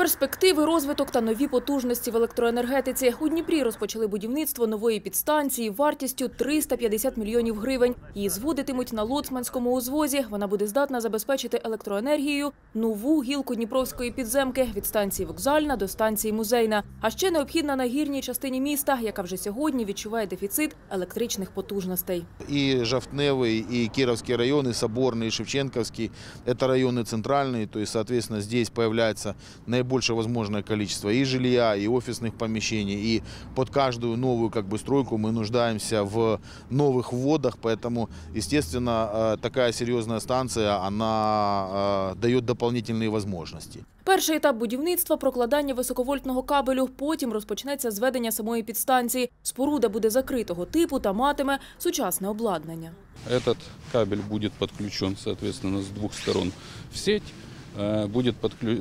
Перспективи, розвиток та нові потужності в електроенергетиці. У Дніпрі розпочали будівництво нової підстанції вартістю 350 мільйонів гривень. Її зводитимуть на Лоцманському узвозі. Вона буде здатна забезпечити електроенергією нову гілку Дніпровської підземки від станції Вокзальна до станції Музейна. А ще необхідна на гірній частині міста, яка вже сьогодні відчуває дефіцит електричних потужностей. И Жовтневый, и Кировский район, и Соборный, и Шевченковский – это районы центральные, то есть, соответственно, здесь появляется наибольшее возможное количество и жилья, и офисных помещений, и под каждую новую стройку мы нуждаемся в новых вводах, поэтому, естественно, такая серьезная станция, она дает дополнительные возможности. Перший етап будівництва – прокладання високовольтного кабелю, потім розпочнеться зведення самої підстанції. Споруда буде закритого типу та матиме сучасне обладнання. Этот кабель будет подключен, соответственно, с двух сторон в сеть. Будет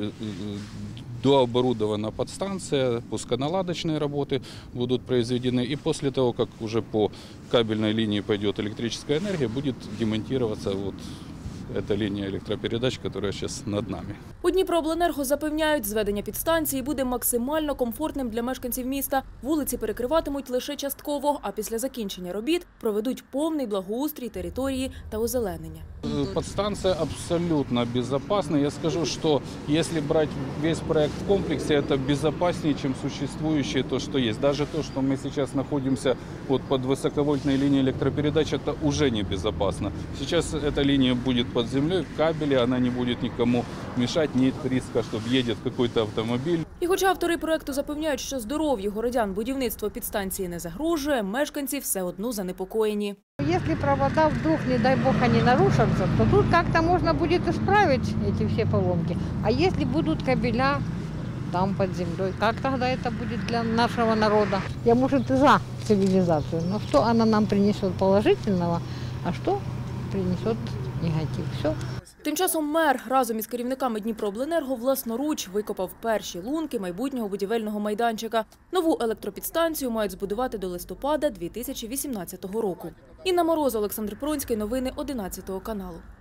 дооборудована подстанция, пусконаладочные работы будут произведены. И после того, как уже по кабельной линии пойдет электрическая энергия, будет демонтироваться эта лінія електропередач, яка зараз над нами. У Дніпрообленерго запевняють, зведення підстанції буде максимально комфортним для мешканців міста. Вулиці перекриватимуть лише частково, а після закінчення робіт проведуть повний благоустрій території та озеленення. Подстанция абсолютно безопасна. Я скажу, что если брать весь проект в комплексе, это безопаснее, чем существующее то, что есть. Даже то, что мы сейчас находимся под высоковольтной линией электропередач, это уже небезопасно. Сейчас эта линия будет под землей, в кабеле, она не будет никому мешать, нет риска, что едет какой-то автомобиль. І хоча автори проекту запевняють, що здоров'ю городян будівництво підстанції не загрожує, мешканці все одно занепокоєні. Если провода вдруг, не дай бог, они нарушатся, то тут как-то можно будет исправить эти все поломки. А если будут кабеля там под землей, как тогда это будет для нашего народа? Я, может, и за цивилизацию, но что она нам принесет положительного, а что принесет негатив? Все. Тим часом мер разом із керівниками Дніпрообленерго власноруч викопав перші лунки майбутнього будівельного майданчика. Нову електропідстанцію мають збудувати до листопада 2018 року. Інна Мороз, Олександр Пронський. Новини 11 каналу.